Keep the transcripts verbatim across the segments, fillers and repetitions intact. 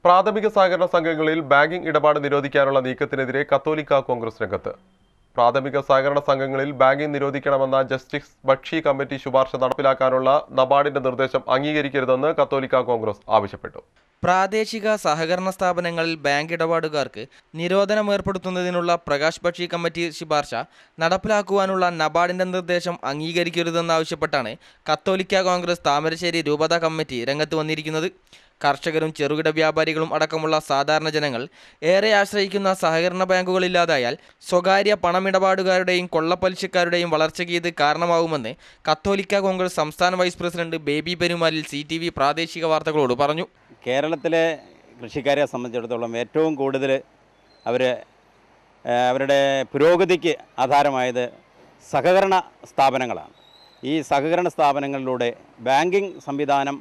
പ്രാഥമിക സഹകരണ സംഘങ്ങളിൽ ബാങ്കിംഗ് ഇടപാട് നിരോധിക്കാനുള്ള നീക്കത്തിനെതിരെ കത്തോലിക്ക കോൺഗ്രസ് രംഗത്ത്. പ്രാഥമിക സഹകരണ സംഘങ്ങളിൽ ബാങ്കിംഗ് നിരോധിക്കണമെന്ന ജസ്റ്റിസ് ബക്ഷി കമ്മിറ്റി ശുപാർശ നടപ്പിലാക്കാനുള്ള നബാർഡിന്റെ നിർദ്ദേശം അംഗീകരിക്കരുതെന്ന് കത്തോലിക്ക കോൺഗ്രസ് ആവശ്യപ്പെട്ടു. പ്രാദേശിക സഹകരണ സ്ഥാപനങ്ങളിൽ ബാങ്ക് ഇടപാടുകാർക്ക് നിരോധനം ഏർപ്പെടുത്തുന്നതിനുള്ള പ്രകാശ് ബക്ഷി കമ്മിറ്റി ശുപാർശ നടപ്പിലാക്കുവാനുള്ള നബാർഡിന്റെ നിർദ്ദേശം അംഗീകരിക്കരുതെന്നാവശ്യപ്പെട്ടാണ് കത്തോലിക്ക കോൺഗ്രസ് താമരശ്ശേരി രൂപതാ കമ്മിറ്റി രംഗത്ത് വന്നിരിക്കുന്നത്. കർഷകരും ചെറുകിട വ്യാപാരികളും അടക്കമുള്ള സാധാരണ ജനങ്ങൾ ഏറെ ആശ്രയിക്കുന്ന സഹകരണ ബാങ്കുകളില്ലാതായാൽ സ്വകാര്യ പണമിടപാടുകാരുടെയും കൊള്ളപ്പലിശക്കാരുടെയും വളർച്ചയ്ക്ക് ഇത് കാരണമാവുമെന്ന് കത്തോലിക്ക കോൺഗ്രസ് സംസ്ഥാന vice president Baby Perumalil C T V പ്രാദേശിക വാർത്തകളോട് പറഞ്ഞു. കേരളത്തിലെ കൃഷിക്കാരെ സംബന്ധിച്ചിടത്തോളം ഏറ്റവും കൂടുതൽ അവർ അവരുടെ പുരോഗതിക്ക് ആധാരമായത് സഹകരണ സ്ഥാപനങ്ങളാണ്. ഈ സഹകരണ സ്ഥാപനങ്ങളിലൂടെ ബാങ്കിങ് സംവിധാനം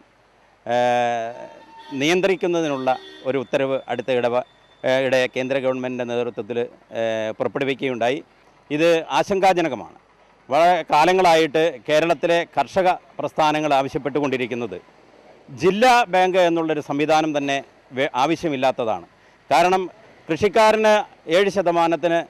നിയന്ത്രിക്കുന്നതിനുള്ള ഒരു ഉത്തരവ് അടുത്ത ഇടവ ഇടെ കേന്ദ്ര ഗവൺമെൻറ്റിൻ്റെ നേതൃത്വത്തിൽ പുറപ്പെടുവിക്കുകയുണ്ടായി. ഇത് ആശങ്കാജനകമാണ്. വളരെ കാലങ്ങളായിട്ട് കേരളത്തിലെ കർഷക പ്രസ്ഥാനങ്ങൾ ആവശ്യപ്പെട്ടുകൊണ്ടിരിക്കുന്നത് ജില്ലാ ബാങ്ക് എന്നുള്ളൊരു സംവിധാനം തന്നെ ആവശ്യമില്ലാത്തതാണ്. കാരണം കൃഷിക്കാരന് ഏഴ് ശതമാനത്തിന്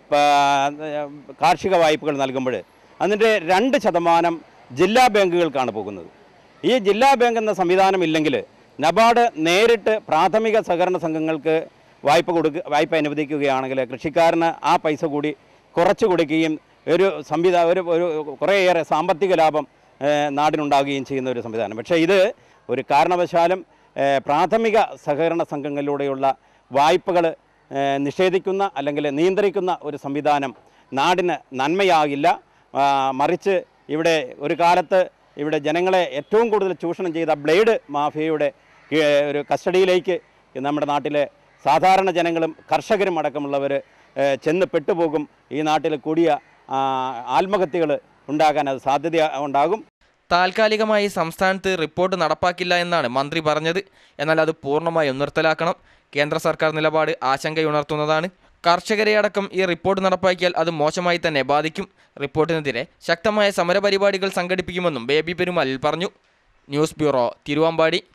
കാർഷിക വായ്പകൾ നൽകുമ്പോൾ അതിൻ്റെ രണ്ട് ശതമാനം ജില്ലാ ബാങ്കുകൾക്കാണ് പോകുന്നത്. ഈ ജില്ലാ ബാങ്ക് എന്ന സംവിധാനം ഇല്ലെങ്കിൽ നബാർഡ് നേരിട്ട് പ്രാഥമിക സഹകരണ സംഘങ്ങൾക്ക് വായ്പ കൊടുക്കുക വായ്പ അനുവദിക്കുകയാണെങ്കിൽ കൃഷിക്കാരന് ആ പൈസ കൂടി കുറച്ച് കൊടുക്കുകയും ഒരു സംവിധാ ഒരു ഒരു കുറേയേറെ സാമ്പത്തിക ലാഭം നാടിനുണ്ടാകുകയും ചെയ്യുന്ന ഒരു സംവിധാനം. പക്ഷേ ഇത് ഒരു കാരണവശാലും പ്രാഥമിക സഹകരണ സംഘങ്ങളിലൂടെയുള്ള വായ്പകൾ നിഷേധിക്കുന്ന അല്ലെങ്കിൽ നിയന്ത്രിക്കുന്ന ഒരു സംവിധാനം നാടിന് നന്മയാകില്ല. മറിച്ച് ഇവിടെ ഒരു കാലത്ത് ഇവിടെ ജനങ്ങളെ ഏറ്റവും കൂടുതൽ ചൂഷണം ചെയ്ത ബ്ലേഡ് മാഫിയയുടെ ഒരു കസ്റ്റഡിയിലേക്ക് നമ്മുടെ നാട്ടിലെ സാധാരണ ജനങ്ങളും കർഷകരും അടക്കമുള്ളവർ ചെന്ന് പെട്ടുപോകും. ഈ നാട്ടിൽ കൂടിയ ആത്മഹത്യകൾ ഉണ്ടാകാൻ അത് സാധ്യത ഉണ്ടാകും. താൽക്കാലികമായി സംസ്ഥാനത്ത് റിപ്പോർട്ട് നടപ്പാക്കില്ല എന്നാണ് മന്ത്രി പറഞ്ഞത്. എന്നാൽ അത് പൂർണ്ണമായും നിർത്തലാക്കണം. കേന്ദ്ര സർക്കാർ നിലപാട് ആശങ്കയുണർത്തുന്നതാണ്. കർഷകരെ അടക്കം ഈ റിപ്പോർട്ട് നടപ്പാക്കിയാൽ അത് മോശമായി തന്നെ ബാധിക്കും. റിപ്പോർട്ടിനെതിരെ ശക്തമായ സമരപരിപാടികൾ സംഘടിപ്പിക്കുമെന്നും ബേബി പെരുമാലിൽ പറഞ്ഞു. News bureau, Thiruvambady.